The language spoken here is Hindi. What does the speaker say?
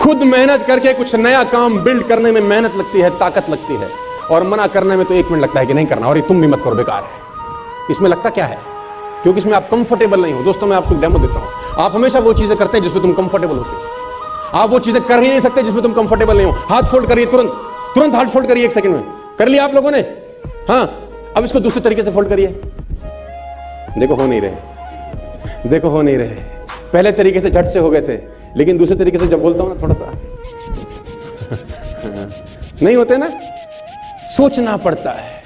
खुद मेहनत करके कुछ नया काम बिल्ड करने में मेहनत लगती है, ताकत लगती है, और मना करने में तो 1 मिनट लगता है कि नहीं करना, और ये तुम भी मत करो, बेकार है। इसमें लगता क्या है? क्योंकि इसमें आप कंफर्टेबल नहीं हो। दोस्तों, मैं आपको डेमो देता हूं। आप हमेशा वो चीजें करते हैं जिसमें तुम कंफर्टेबल होते हो। आप वो चीजें कर ही नहीं सकते जिसमें तुम कंफर्टेबल नहीं हो। हाथ फोल्ड करिए, तुरंत हाथ फोल्ड करिए, 1 सेकंड में कर लिया आप लोगों ने। हाँ, अब इसको दूसरे तरीके से फोल्ड करिए। देखो हो नहीं रहे, देखो हो नहीं रहे। पहले तरीके से झट से हो गए थे, लेकिन दूसरे तरीके से जब बोलता हूं ना थोड़ा सा नहीं होते ना, सोचना पड़ता है।